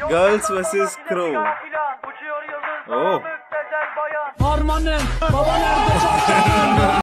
Girls vs Crow. Oh. Harmanım baba nerede çarşafın?